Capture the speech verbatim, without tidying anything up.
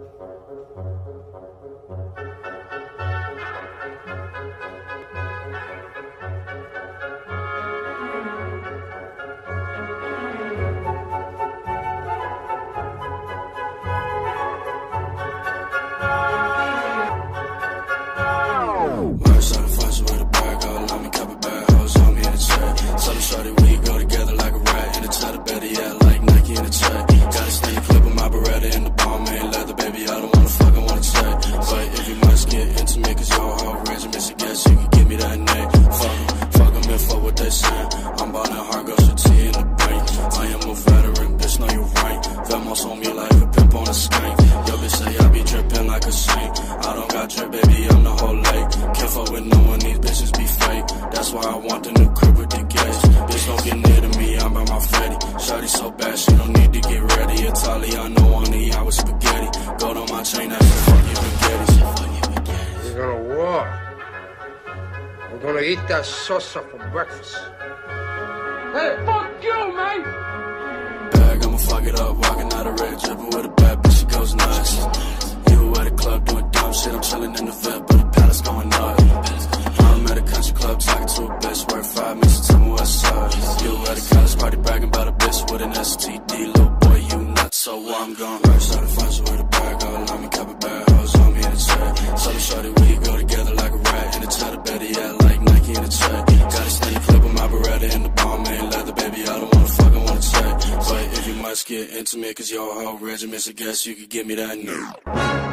Shorty, we go together like a rat in a tighter better yet, like Nike in a check. Got a sneaky clip with my Beretta in the palm, ain't leather, baby. I don't wanna fuck, I wanna check. But if you must get intimate, cause your whole regiment's a guess, you can give me that name. Fuck em, fuck em and fuck what they saying. I'm about that hard girl, shit T in the brain. I am a veteran, bitch, know you right. Vamos on me like a pimp on a skank. Yo, bitch say I be drippin' like a saint. I don't got drip, baby, I'm the whole lake. Can't fuck with no one, these bitches be fake. That's why I want the new crib with the gauge. Bitch, don't get near to me, I'm by my fatty. Shawty so bad, she don't need to get ready. Italiano on the out with spaghetti. Gold on my chain, that's the fuck you spaghetti. We're gonna walk. We're gonna eat that salsa for breakfast. Hey, fuck you, man! Bag, I'ma fuck it up, walking out of red, dripping with a bad bitch, she goes nuts. You at a club doing dumb shit, I'm chilling in the vet, but the palace going nuts. I'm at a country club talking to a bitch, worth five minutes, tell me what's up. You at a college party bragging about a bitch with an S T D, little boy, you nuts, so I'm gon' rush. Started fighting with a bag, all allow me, cop a bad hoes on me in a check. So shorty, we go together like a rat in a tighter better yet, like Nike in a check. Got a sneaky clip with my Beretta in the palm, ain't leather, baby, I don't wanna fuck, I wanna check. But if you must get intimate, cause your whole regiment's a guess, you could give me that new.